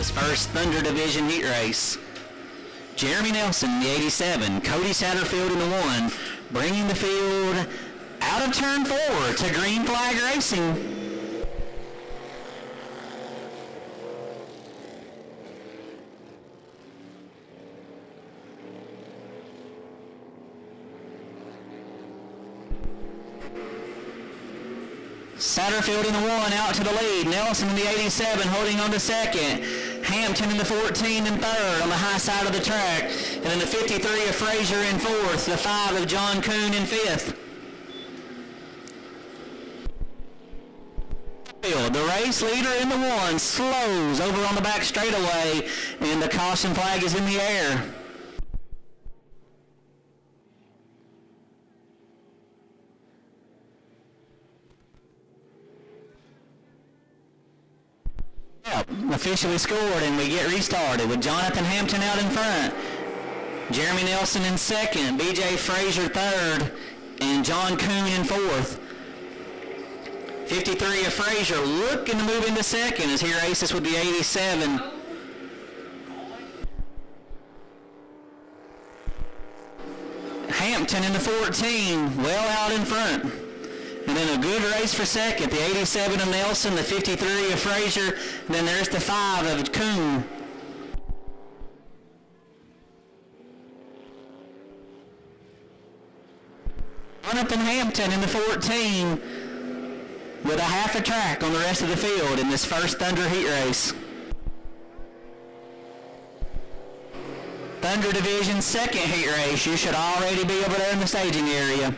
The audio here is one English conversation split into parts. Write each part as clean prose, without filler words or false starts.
this first Thunder Division heat race. Jeremy Nelson in the 87, Cody Satterfield in the 1, bringing the field out of turn 4 to Green Flag Racing. Satterfield in the 1 out to the lead. Nelson in the 87 holding on to second. Hampton in the 14 and third on the high side of the track. And then the 53 of Frazier in fourth. The 5 of John Kuhn in fifth. The race leader in the 1 slows over on the back straightaway, and the caution flag is in the air. Officially scored, and we get restarted with Jonathan Hampton out in front, Jeremy Nelson in second, BJ Frazier third, and John Kuhn in fourth. 53 of Frazier looking to move into second as he races with the 87. Hampton in the 14, well out in front. And then a good race for second, the 87 of Nelson, the 53 of Frazier, and then there's the 5 of Kuhn. Jonathan Hampton in the 14 with a half a track on the rest of the field in this first Thunder heat race. Thunder Division second heat race. You should already be over there in the staging area.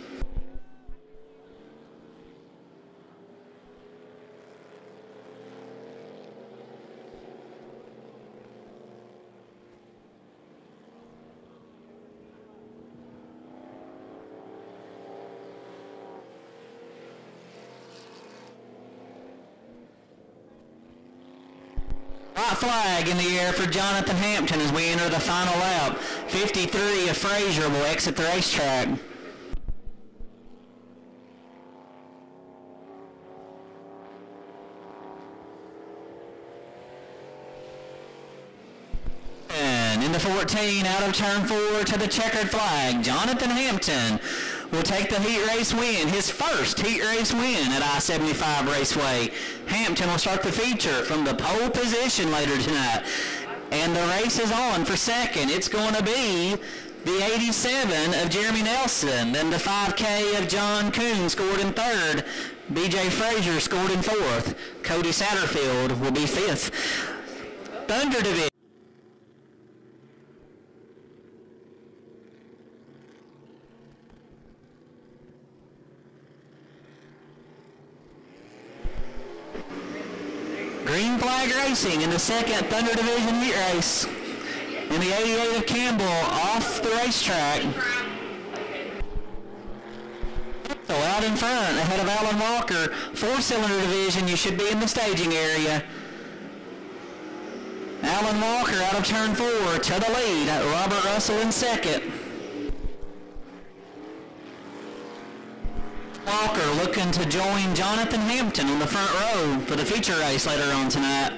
White flag in the air for Jonathan Hampton as we enter the final lap. 53 of Frazier will exit the racetrack. And in the 14, out of turn 4 to the checkered flag, Jonathan Hampton will take the heat race win, his first heat race win at I-75 Raceway. Hampton will start the feature from the pole position later tonight. And the race is on for second. It's going to be the 87 of Jeremy Nelson. Then the 5K of John Kuhn scored in third. BJ Frazier scored in fourth. Cody Satterfield will be fifth. Thunder Division. Green Flag Racing in the second Thunder Division heat race. In the 88 of Campbell off the racetrack. So out in front ahead of Alan Walker. 4-cylinder division, you should be in the staging area. Alan Walker out of turn 4 to the lead. Robert Russell in second. Walker looking to join Jonathan Hampton on the front row for the feature race later on tonight.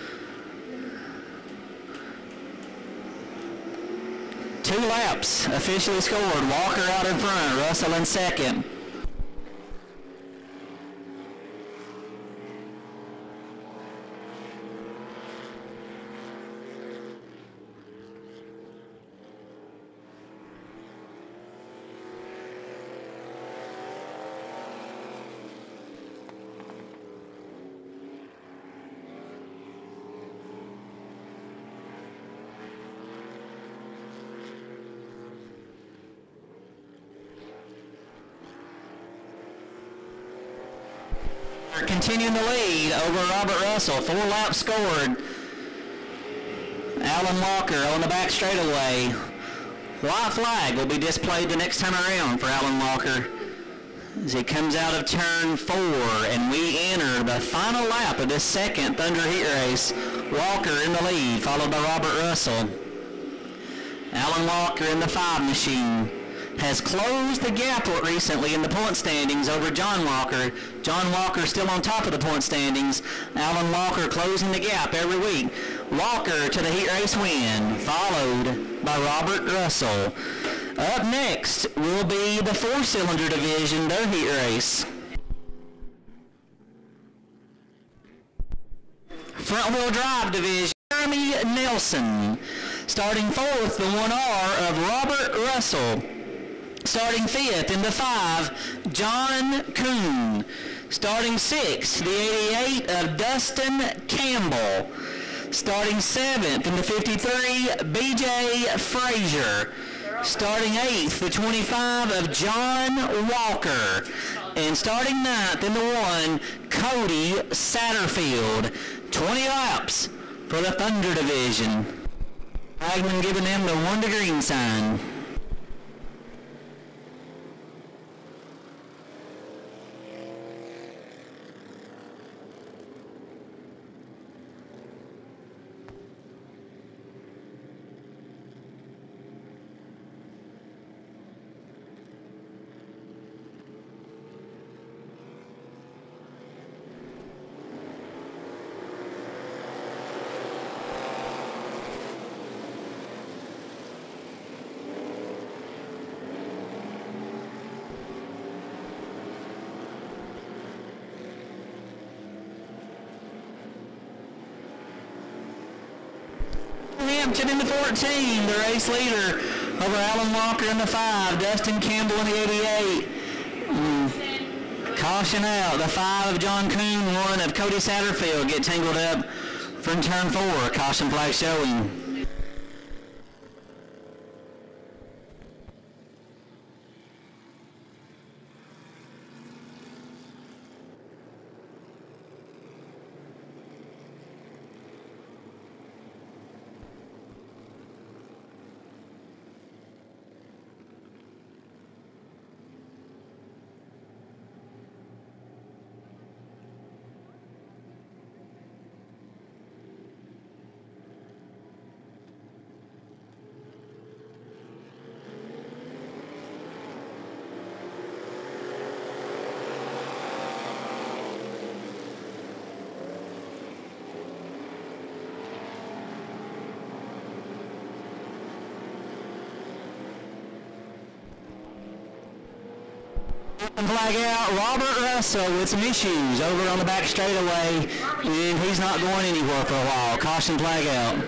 Two laps officially scored. Walker out in front, Russell in second. Continuing the lead over Robert Russell. 4 laps scored. Alan Walker on the back straightaway. White flag will be displayed the next time around for Alan Walker as he comes out of turn 4, and we enter the final lap of this second Thunder heat race. Walker in the lead, followed by Robert Russell. Alan Walker in the 5 machine. has closed the gap recently in the point standings over John Walker. John Walker still on top of the point standings. Alan Walker closing the gap every week. Walker to the heat race win, followed by Robert Russell. Up next will be the four-cylinder division, their heat race. Front-wheel drive division, Jeremy Nelson. Starting fourth, the 1R of Robert Russell. Starting fifth in the 5, John Kuhn. Starting sixth, the 88 of Dustin Campbell. Starting seventh in the 53, B.J. Frazier. Starting eighth, the 25 of John Walker. And starting ninth in the 1, Cody Satterfield. 20 laps for the Thunder division. Flagman giving them the 1 to green sign. Hampton in the 14, the race leader over Alan Walker in the 5, Dustin Campbell in the 88. Caution out, the 5 of John Kuhn, 1 of Cody Satterfield get tangled up from turn 4. Caution flag showing. Flag out, Robert Russell with some issues over on the back straightaway, and he's not going anywhere for a while. Caution flag out.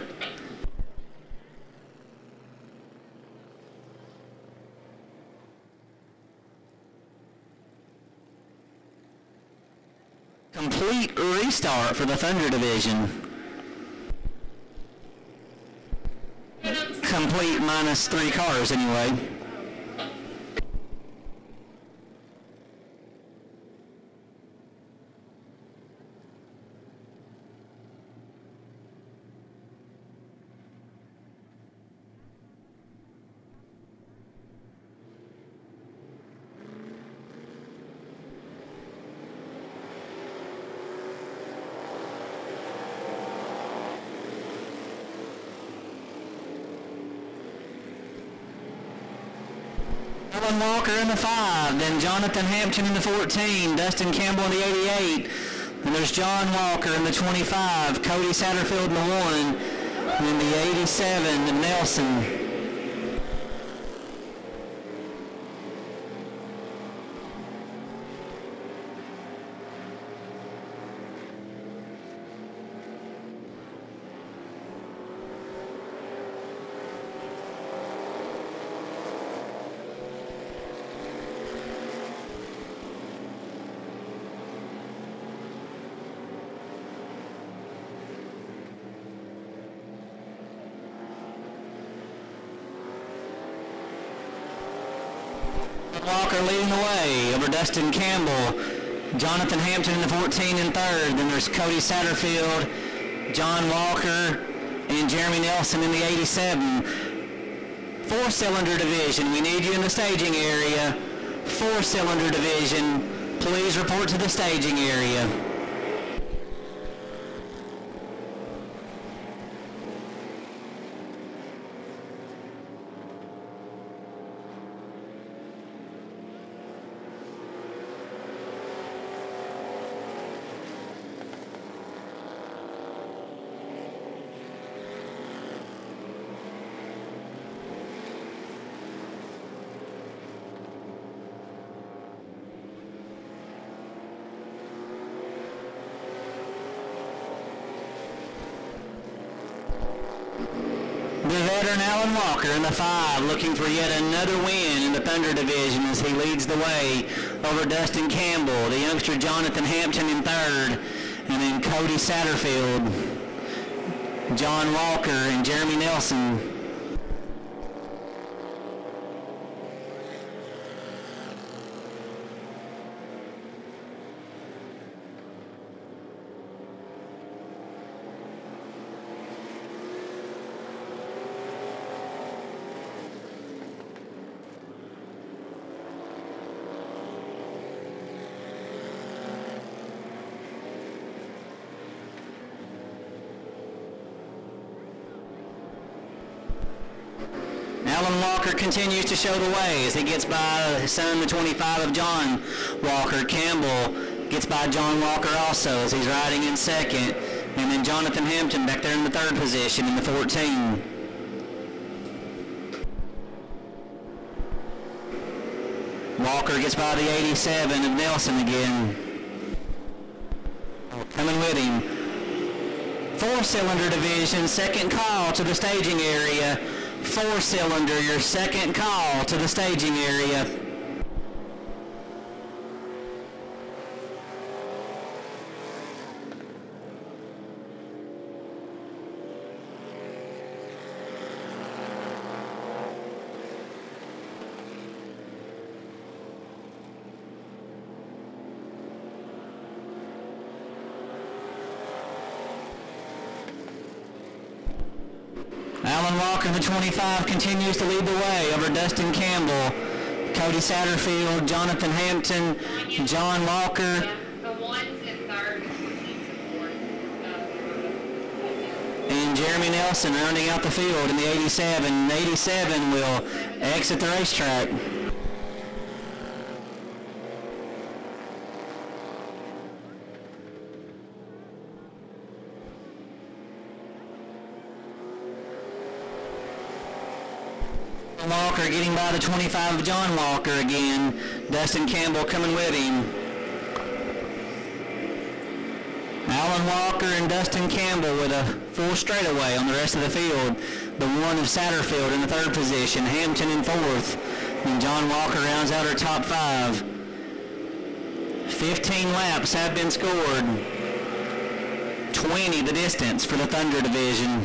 Complete restart for the Thunder division. Complete minus 3 cars anyway. Alan Walker in the 5, then Jonathan Hampton in the 14, Dustin Campbell in the 88, and there's John Walker in the 25, Cody Satterfield in the 1, and in the 87, Nelson. Walker leading the way over Dustin Campbell. Jonathan Hampton in the 14 and 3rd. Then there's Cody Satterfield, John Walker, and Jeremy Nelson in the 87. 4-cylinder division. We need you in the staging area. 4-cylinder division. Please report to the staging area. veteran Alan Walker in the 5, looking for yet another win in the Thunder Division as he leads the way over Dustin Campbell, the youngster Jonathan Hampton in 3rd, and then Cody Satterfield, John Walker, and Jeremy Nelson. Alan Walker continues to show the way as he gets by his son, the 25 of John Walker. Campbell gets by John Walker also as he's riding in 2nd. And then Jonathan Hampton back there in the 3rd position in the 14. Walker gets by the 87 of Nelson again. Coming with him. 4-cylinder division, 2nd call to the staging area. 4-cylinder, your 2nd call to the staging area. Alan Walker, the 25, continues to lead the way over Dustin Campbell, Cody Satterfield, Jonathan Hampton, John Walker. The 1's in 3rd, the 14's in 4th. And Jeremy Nelson rounding out the field in the 87. The 87 will exit the racetrack. Walker getting by the 25 of John Walker again. Dustin Campbell coming with him. Alan Walker and Dustin Campbell with a full straightaway on the rest of the field. The 1 of Satterfield in the 3rd position. Hampton in 4th. And John Walker rounds out our top 5. 15 laps have been scored. 20 the distance for the Thunder Division.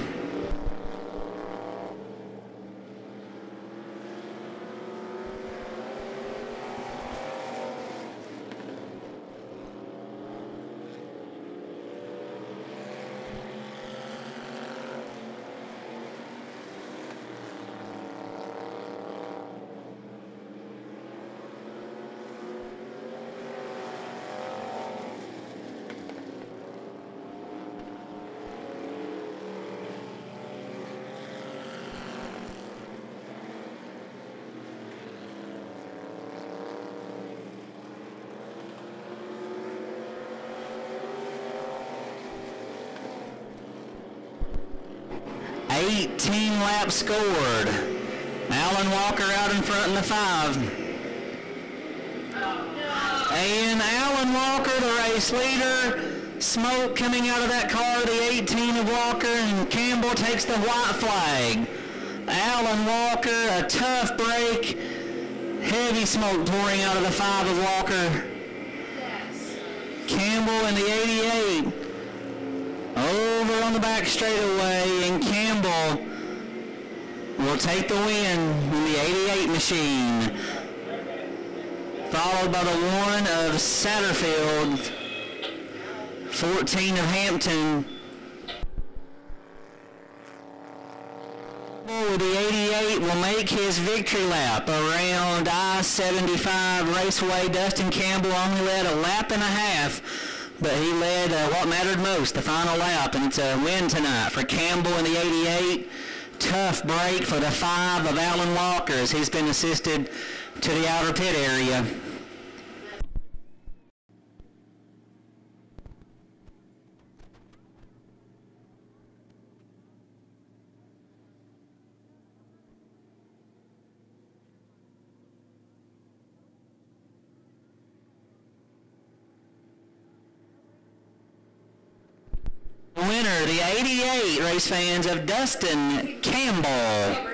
$18 laps scored. Alan Walker out in front in the 5. And Alan Walker, the race leader. Smoke coming out of that car, the 18 of Walker, and Campbell takes the white flag. Alan Walker, a tough break. Heavy smoke pouring out of the 5 of Walker. Campbell in the 88. Over on the back straightaway, and Campbell will take the win in the 88 machine. Followed by the 1 of Satterfield, 14 of Hampton. With the 88 will make his victory lap around I-75 Raceway. Dustin Campbell only led a lap and a half, but he led what mattered most, the final lap, and it's a win tonight for Campbell in the 88. Tough break for the 5 of Alan Walker as he's been assisted to the outer pit area. Win winner, the 88 race fans of Dustin Campbell.